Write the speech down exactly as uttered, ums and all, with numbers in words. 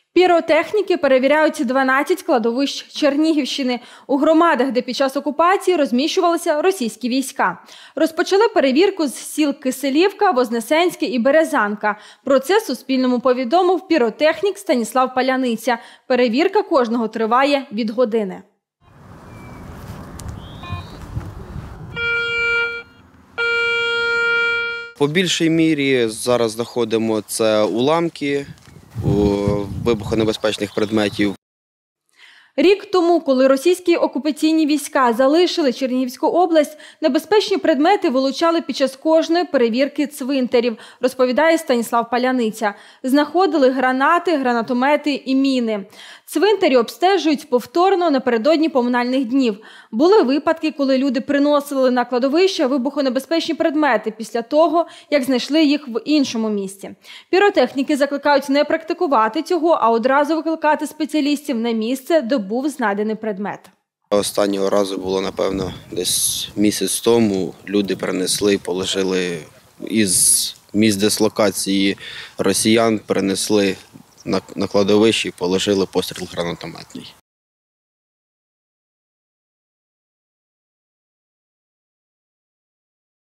Піротехніки перевіряють дванадцять кладовищ Чернігівщини у громадах, де під час окупації розміщувалися російські війська. Розпочали перевірку з сіл Киселівка, Вознесенське і Березанка. Про це Суспільному повідомив піротехнік Станіслав Паляниця. Перевірка кожного триває від години. По більшій мірі зараз знаходимо це уламки вибухонебезпечних предметів. Рік тому, коли російські окупаційні війська залишили Чернігівську область, небезпечні предмети вилучали під час кожної перевірки цвинтарів, розповідає Станіслав Паляниця. Знаходили гранати, гранатомети і міни. Цвинтарі обстежують повторно напередодні поминальних днів. Були випадки, коли люди приносили на кладовище вибухонебезпечні предмети після того, як знайшли їх в іншому місці. Піротехніки закликають не практикувати цього, а одразу викликати спеціалістів на місце, де був знайдений предмет. Останнього разу було, напевно, десь місяць тому. Люди принесли, положили із місць дислокації росіян, принесли на кладовище і положили постріл гранатометний.